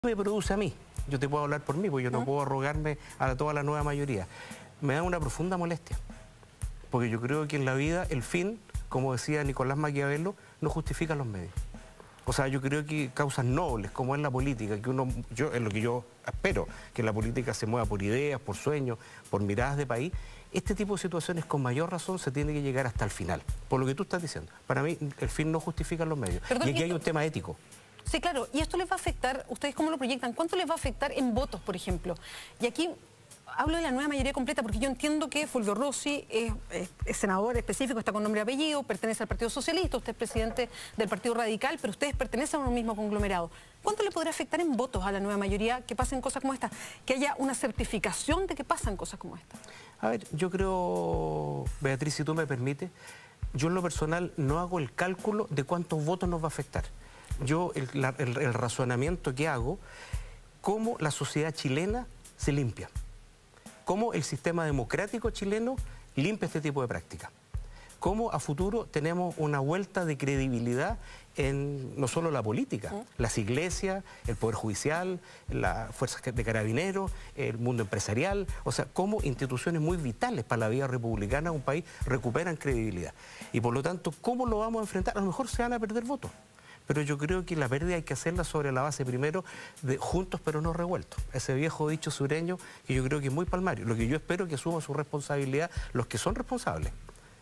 me produce a mí? Yo te puedo hablar por mí, porque yo no puedo arrogarme a toda la nueva mayoría. Me da una profunda molestia, porque yo creo que en la vida el fin, como decía Nicolás Maquiavelo, no justifica los medios. O sea, yo creo que causas nobles, como es la política, es lo que yo espero, que la política se mueva por ideas, por sueños, por miradas de país. Este tipo de situaciones, con mayor razón, se tiene que llegar hasta el final, por lo que tú estás diciendo. Para mí, el fin no justifica los medios. Perdón, y aquí hay un tema ético. Sí, claro. ¿Y esto les va a afectar? ¿Ustedes cómo lo proyectan? ¿Cuánto les va a afectar en votos, por ejemplo? Y aquí hablo de la nueva mayoría completa porque yo entiendo que Fulvio Rossi es senador específico, está con nombre y apellido, pertenece al Partido Socialista, usted es presidente del Partido Radical, pero ustedes pertenecen a un mismo conglomerado. ¿Cuánto le podría afectar en votos a la nueva mayoría que pasen cosas como esta? Que haya una certificación de que pasan cosas como esta. A ver, yo creo, Beatriz, si tú me permites, yo en lo personal no hago el cálculo de cuántos votos nos va a afectar. Yo el razonamiento que hago, cómo la sociedad chilena se limpia, cómo el sistema democrático chileno limpia este tipo de prácticas, cómo a futuro tenemos una vuelta de credibilidad en no solo la política, las iglesias, el Poder Judicial, las fuerzas de carabineros, el mundo empresarial, o sea, cómo instituciones muy vitales para la vida republicana de un país recuperan credibilidad. Y por lo tanto, ¿cómo lo vamos a enfrentar? A lo mejor se van a perder votos. Pero yo creo que la pérdida hay que hacerla sobre la base primero de juntos pero no revueltos. Ese viejo dicho sureño que yo creo que es muy palmario. Lo que yo espero es que asuman su responsabilidad los que son responsables.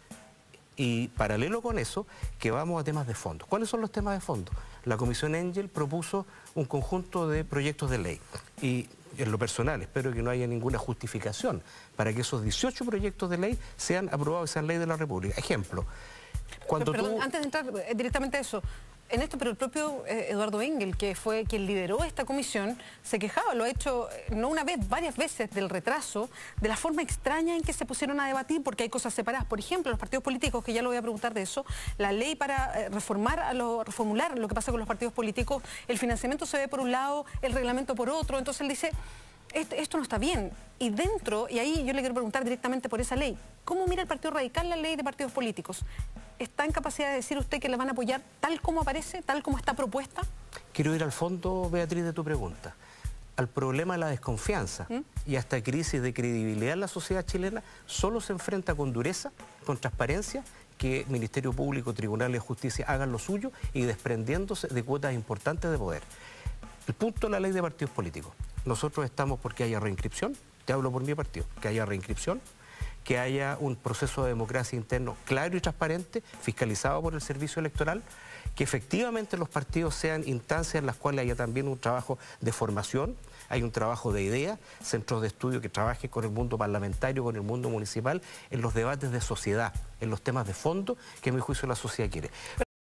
Y paralelo con eso, que vamos a temas de fondo. ¿Cuáles son los temas de fondo? La Comisión Engel propuso un conjunto de proyectos de ley. Y en lo personal espero que no haya ninguna justificación para que esos 18 proyectos de ley sean aprobados y sean ley de la República. Ejemplo, cuando Perdón, antes de entrar directamente a eso, en esto, pero el propio Eduardo Engel, que fue quien lideró esta comisión, se quejaba, lo ha hecho no una vez, varias veces, del retraso, de la forma extraña en que se pusieron a debatir, porque hay cosas separadas. Por ejemplo, los partidos políticos, que ya lo voy a preguntar de eso, la ley para reformular lo que pasa con los partidos políticos, el financiamiento se ve por un lado, el reglamento por otro, entonces él dice, esto no está bien. Y dentro, y ahí yo le quiero preguntar directamente por esa ley, ¿cómo mira el Partido Radical la ley de partidos políticos? ¿Está en capacidad de decir usted que la van a apoyar tal como aparece, tal como está propuesta? Quiero ir al fondo, Beatriz, de tu pregunta. Al problema de la desconfianza y a esta crisis de credibilidad en la sociedad chilena solo se enfrenta con dureza, con transparencia, que Ministerio Público, Tribunales de Justicia hagan lo suyo y desprendiéndose de cuotas importantes de poder. El punto de la ley de partidos políticos. Nosotros estamos porque haya reinscripción, te hablo por mi partido, que haya reinscripción, que haya un proceso de democracia interno claro y transparente, fiscalizado por el Servicio Electoral, que efectivamente los partidos sean instancias en las cuales haya también un trabajo de formación, hay un trabajo de ideas, centros de estudio que trabajen con el mundo parlamentario, con el mundo municipal, en los debates de sociedad, en los temas de fondo que a mi juicio la sociedad quiere.